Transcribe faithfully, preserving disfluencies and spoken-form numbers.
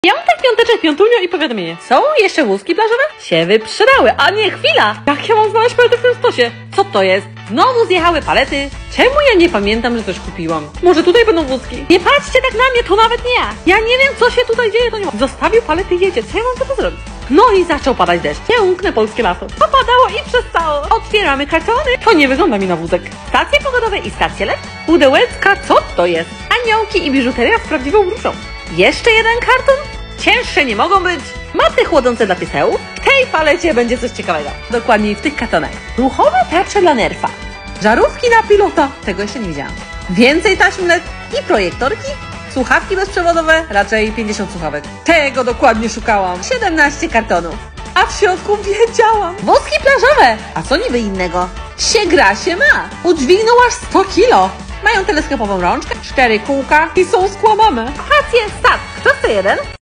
Piątek, piąteczek, piątunio i powiadomienie. Są jeszcze wózki plażowe? Się wyprzedały, a nie, chwila! Jak ja mam znaleźć palety w tym stosie? Co to jest? Znowu zjechały palety? Czemu ja nie pamiętam, że coś kupiłam? Może tutaj będą wózki? Nie patrzcie tak na mnie, to nawet nie ja! Ja nie wiem, co się tutaj dzieje, to nie ma. Zostawił palety i jedzie, co ja mam za to zrobić? No i zaczął padać deszcz. Ja umknę polskie lato. Popadało i przestało. Otwieramy kartony. To nie wygląda mi na wózek. Stacje pogodowe i stacje L E D? Pudełeczka, co to jest? Aniołki i biżuteria z prawdziwą gruszą. Jeszcze jeden karton? Cięższe nie mogą być. Maty chłodzące dla piesełów. W tej palecie będzie coś ciekawego. Dokładniej w tych kartonach. Ruchowe tarcze dla nerfa. Żarówki na pilota. Tego jeszcze nie widziałam. Więcej taśm L E D i projektorki. Słuchawki bezprzewodowe, raczej pięćdziesiąt słuchawek. Tego dokładnie szukałam. siedemnaście kartonów. A w środku wiedziałam. Wózki plażowe. A co niby innego? Się gra się ma. Udźwignął aż sto kilo. Mają teleskopową rączkę, cztery kółka i są skłamane. Stacje, start. Kto chce jeden?